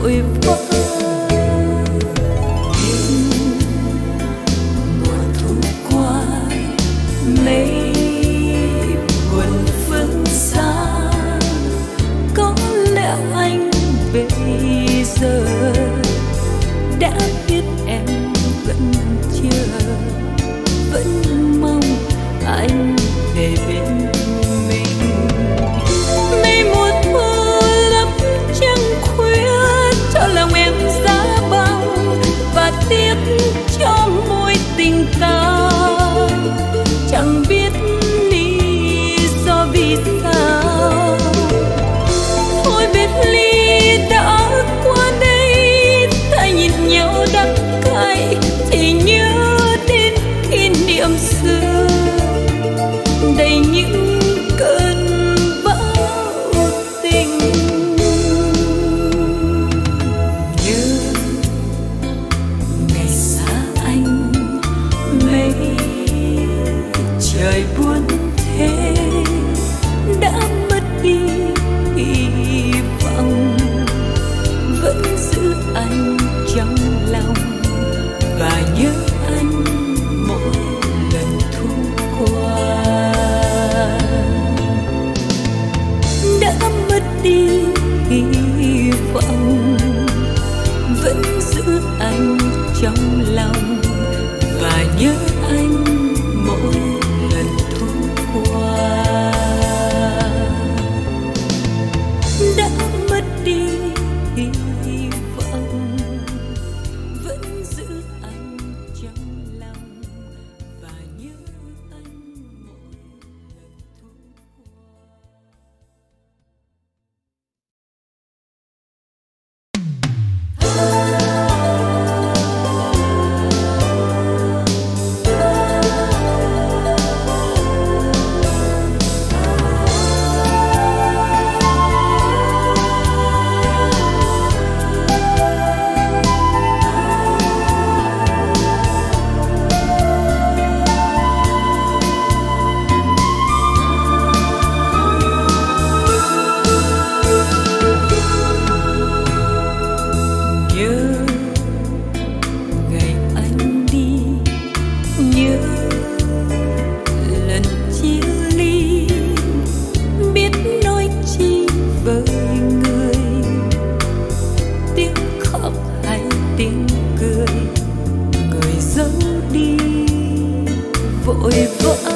vội vã. Mùa thu qua mây buồn phương xa, có lẽ anh bây giờ đã biết em vẫn chờ, vẫn mong anh về bên mình. Mây mùa thu lấp trăng khuya cho lòng em giá băng, và tiếc cho mối tình ta chẳng biết lý do vì sao. Thôi biệt ly đã qua đây, ta nhìn nhau đắng cay thì nhớ đến kỷ niệm xưa đầy những cơn bão tình. Nhớ ngày xa anh mây trời buồn thế, đã mất đi hy vọng, vẫn giữ anh trong lòng và nhớ anh mỗi lần thu qua. Đã mất đi hy vọng, vẫn giữ anh trong lòng và nhớ anh mỗi lần thu qua. Đã mất đi hy vọng, vẫn giữ anh trong lòng và nhớ anh mỗi lần thu qua. Nhớ ngày anh đi, nhớ lần chia ly, biết nói chi với người, tiếng khóc hay tiếng cười, người giấu đi vội vã.